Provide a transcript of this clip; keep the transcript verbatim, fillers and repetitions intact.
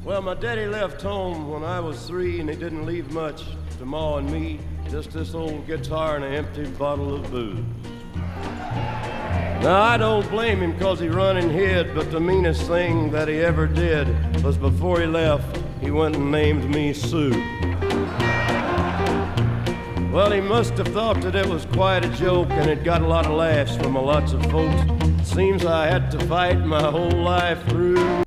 Well, my daddy left home when I was three, and he didn't leave much to Ma and me, just this old guitar and an empty bottle of booze. Now, I don't blame him because he run and hid, but the meanest thing that he ever did was before he left, he went and named me Sue. Well, he must have thought that it was quite a joke, and it got a lot of laughs from lots of folks. Seems I had to fight my whole life through.